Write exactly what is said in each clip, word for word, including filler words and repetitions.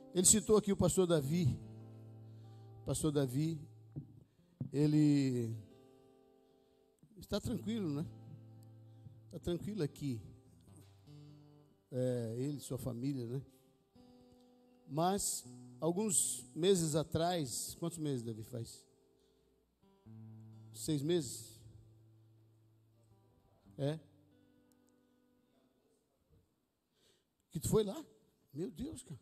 Ele citou aqui o pastor Davi. Pastor Davi, ele está tranquilo, né? Está tranquilo aqui. É, ele, sua família, né? Mas, alguns meses atrás, quantos meses, Davi, faz? Seis meses? É? Que tu foi lá? Meu Deus, cara.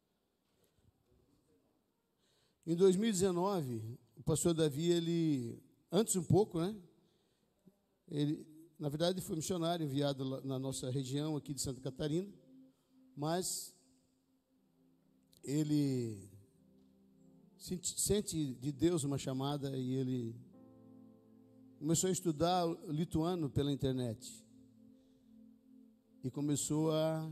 Em dois mil e dezenove, o pastor Davi, ele, antes um pouco, né? Ele, na verdade, foi missionário enviado na nossa região aqui de Santa Catarina, mas ele sente, sente de Deus uma chamada e ele começou a estudar lituano pela internet. E começou a...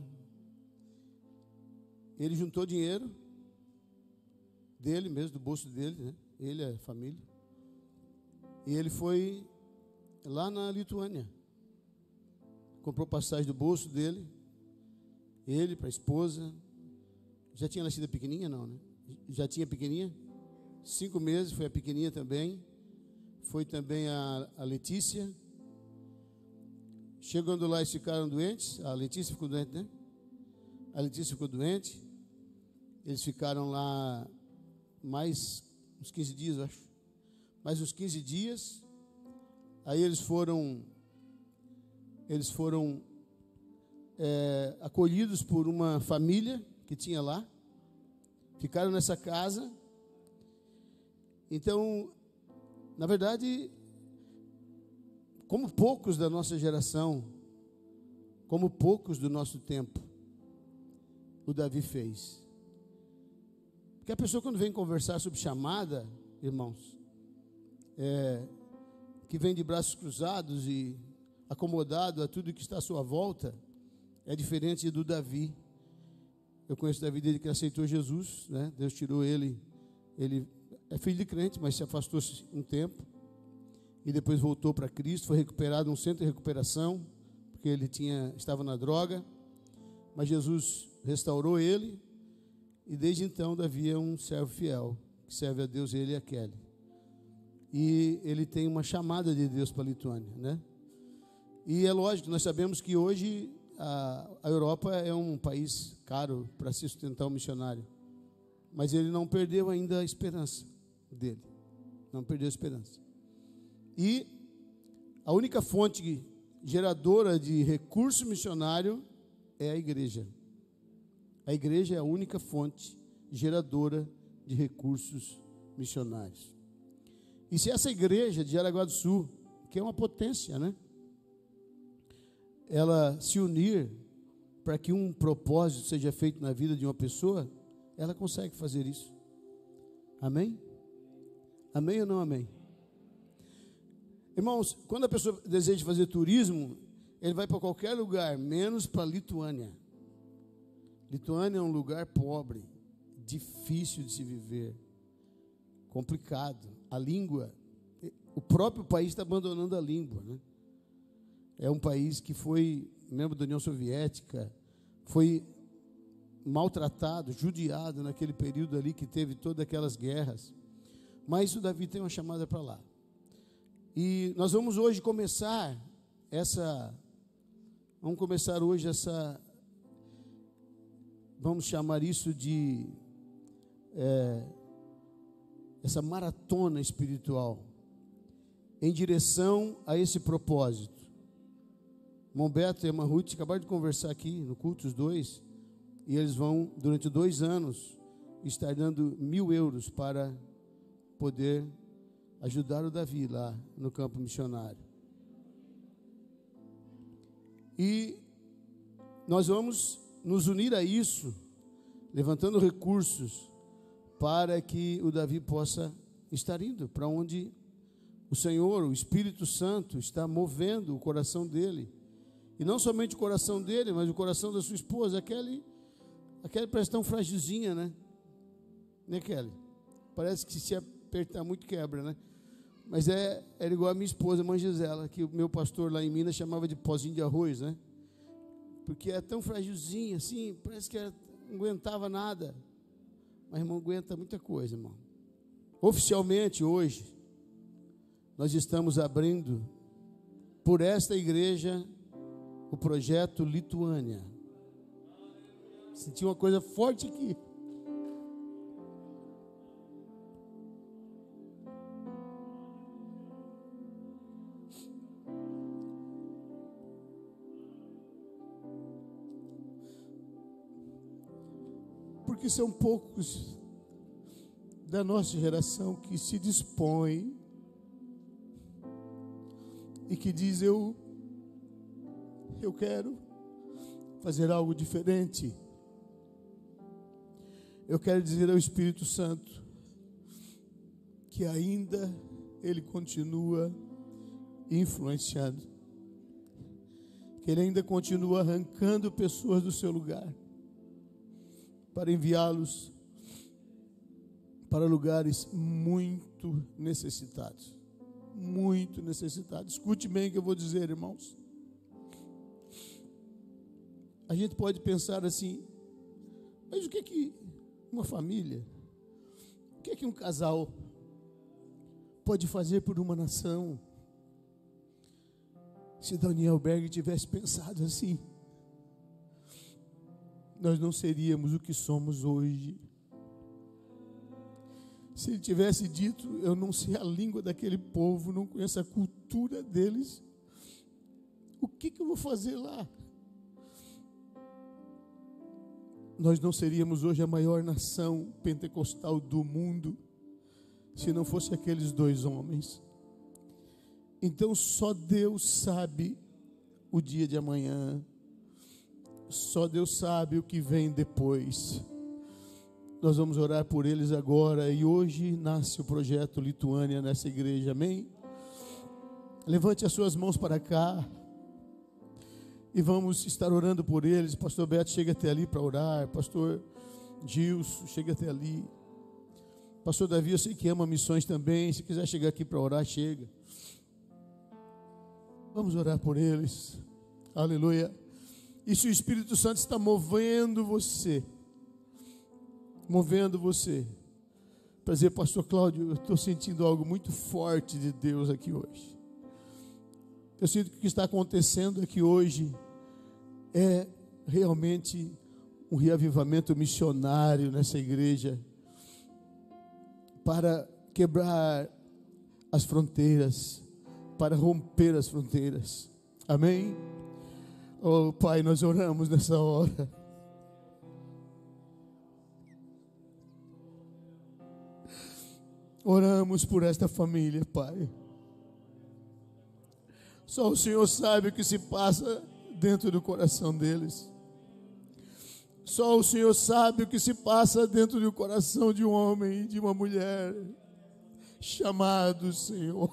Ele juntou dinheiro dele mesmo, do bolso dele, né? Ele, a família. E ele foi lá na Lituânia. Comprou passagem do bolso dele. Ele, para a esposa. Já tinha nascido a pequenininha, não, né? Já tinha a pequenininha? Cinco meses, foi a pequenininha também. Foi também a, a Letícia. Chegando lá, eles ficaram doentes. A Letícia ficou doente, né? A Letícia ficou doente. Eles ficaram lá mais uns quinze dias, eu acho. Mais uns quinze dias. Aí eles foram, eles foram é, acolhidos por uma família que tinha lá. Ficaram nessa casa. Então, na verdade, como poucos da nossa geração, como poucos do nosso tempo, o Davi fez. Porque a pessoa, quando vem conversar sobre chamada, irmãos, é, que vem de braços cruzados e acomodado a tudo que está à sua volta, é diferente do Davi. Eu conheço Davi desde que aceitou Jesus, né? Deus tirou ele, ele é filho de crente, mas se afastou um tempo, e depois voltou para Cristo, foi recuperado num centro de recuperação, porque ele tinha, estava na droga, mas Jesus restaurou ele, e desde então Davi é um servo fiel, que serve a Deus, ele e a Kelly. E ele tem uma chamada de Deus para a Lituânia, né? E é lógico, nós sabemos que hoje a, a Europa é um país caro para se sustentar um missionário, mas ele não perdeu ainda a esperança dele, não perdeu a esperança. E a única fonte geradora de recurso missionário é a igreja. A igreja é a única fonte geradora de recursos missionários. E se essa igreja de Jaraguá do Sul, que é uma potência, né? Ela se unir para que um propósito seja feito na vida de uma pessoa, ela consegue fazer isso. Amém? Amém ou não amém? Irmãos, quando a pessoa deseja fazer turismo, ele vai para qualquer lugar, menos para a Lituânia. Lituânia é um lugar pobre, difícil de se viver, complicado. A língua, o próprio país está abandonando a língua, né? É um país que foi membro da União Soviética, foi maltratado, judiado naquele período ali que teve todas aquelas guerras. Mas o Davi tem uma chamada para lá. E nós vamos hoje começar essa, vamos começar hoje essa, vamos chamar isso de, é, essa maratona espiritual, em direção a esse propósito. Mombeto e a Ruth acabaram de conversar aqui no culto, os dois, e eles vão, durante dois anos, estar dando mil euros para poder ajudar o Davi lá no campo missionário. E nós vamos nos unir a isso, levantando recursos para que o Davi possa estar indo para onde o Senhor, o Espírito Santo, está movendo o coração dele. E não somente o coração dele, mas o coração da sua esposa. A Kelly, a Kelly parece tão fragilzinha, né? Né, Kelly? Parece que se apertar muito quebra, né? Mas é, era igual a minha esposa, a mãe Gisela, que o meu pastor lá em Minas chamava de pozinho de arroz, né? Porque é tão fragilzinha, assim, parece que ela não aguentava nada. Mas, irmão, aguenta muita coisa, irmão. Oficialmente, hoje, nós estamos abrindo, por esta igreja, o projeto Lituânia. Senti uma coisa forte aqui. Porque são poucos da nossa geração que se dispõem e que diz: eu eu quero fazer algo diferente. Eu quero dizer ao Espírito Santo que ainda Ele continua influenciando, que Ele ainda continua arrancando pessoas do seu lugar para enviá-los para lugares muito necessitados, muito necessitados. Escute bem o que eu vou dizer, irmãos. A gente pode pensar assim: mas o que é que uma família, o que é que um casal pode fazer por uma nação? Se Daniel Berg tivesse pensado assim, nós não seríamos o que somos hoje. Se ele tivesse dito: eu não sei a língua daquele povo, não conheço a cultura deles, o que, que eu vou fazer lá? Nós não seríamos hoje a maior nação pentecostal do mundo, se não fosse aqueles dois homens. Então só Deus sabe o dia de amanhã, só Deus sabe o que vem depois. Nós vamos orar por eles agora, e hoje nasce o projeto Lituânia nessa igreja, amém? Levante as suas mãos para cá e vamos estar orando por eles. Pastor Beto, chega até ali para orar. Pastor Gilson, chega até ali. Pastor Davi, eu sei que ama missões também. Se quiser chegar aqui para orar, chega. Vamos orar por eles. Aleluia. E se o Espírito Santo está movendo você, movendo você, para dizer: pastor Cláudio, eu estou sentindo algo muito forte de Deus aqui hoje. Eu sinto que o que está acontecendo aqui hoje é realmente um reavivamento missionário nessa igreja, para quebrar as fronteiras, para romper as fronteiras. Amém? Oh Pai, nós oramos nessa hora. Oramos por esta família, Pai. Só o Senhor sabe o que se passa dentro do coração deles. Só o Senhor sabe o que se passa dentro do coração de um homem e de uma mulher chamados, Senhor.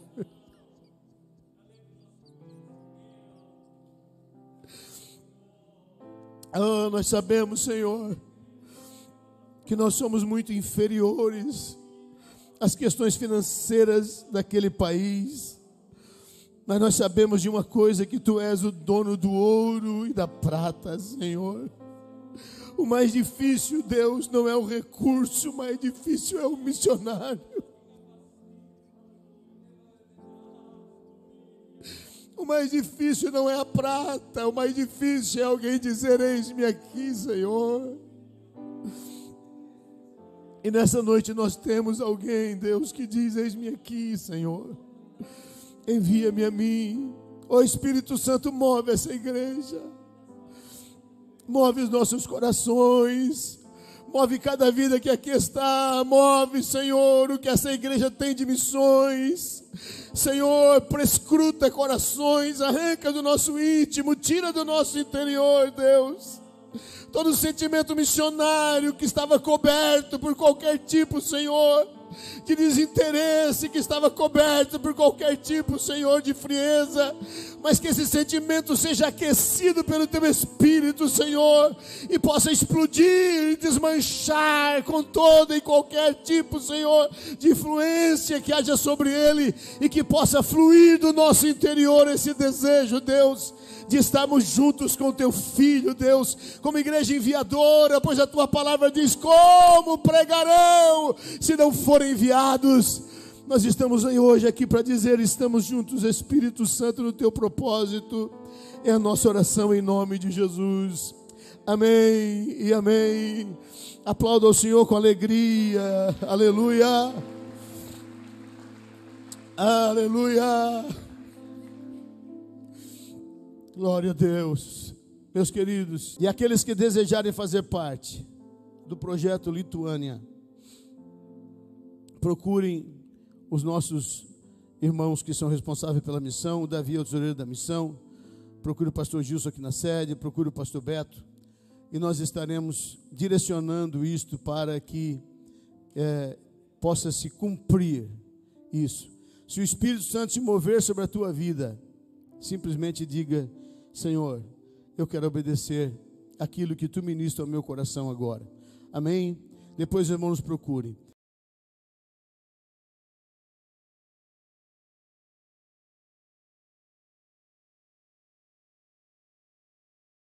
Oh, nós sabemos, Senhor, que nós somos muito inferiores às questões financeiras daquele país, mas nós sabemos de uma coisa: que Tu és o dono do ouro e da prata, Senhor. O mais difícil, Deus, não é o recurso, o mais difícil é o missionário. O mais difícil não é a prata, o mais difícil é alguém dizer: eis-me aqui, Senhor. E nessa noite nós temos alguém, Deus, que diz: eis-me aqui, Senhor. Envia-me a mim. Ó Espírito Santo, move essa igreja. Move os nossos corações. Move cada vida que aqui está. Move, Senhor, o que essa igreja tem de missões. Senhor, prescruta corações, arranca do nosso íntimo, tira do nosso interior, Deus, todo sentimento missionário que estava coberto por qualquer tipo, Senhor, de desinteresse, que estava coberto por qualquer tipo, Senhor, de frieza, mas que esse sentimento seja aquecido pelo Teu Espírito, Senhor, e possa explodir e desmanchar com todo e qualquer tipo, Senhor, de influência que haja sobre ele, e que possa fluir do nosso interior esse desejo, Deus, de estarmos juntos com Teu Filho, Deus, como igreja enviadora, pois a Tua palavra diz: como pregarão se não forem enviados? Nós estamos aí hoje aqui para dizer: estamos juntos, Espírito Santo, no Teu propósito. É a nossa oração em nome de Jesus. Amém e amém. Aplauda ao Senhor com alegria. Aleluia. Aleluia. Glória a Deus. Meus queridos, e aqueles que desejarem fazer parte do projeto Lituânia, procurem os nossos irmãos que são responsáveis pela missão. O Davi é o tesoureiro da missão. Procure o pastor Gilson aqui na sede, procure o pastor Beto, e nós estaremos direcionando isto para que é, possa se cumprir isso. Se o Espírito Santo se mover sobre a tua vida, simplesmente diga: Senhor, eu quero obedecer aquilo que Tu ministras ao meu coração agora. Amém? Depois os irmãos nos procurem.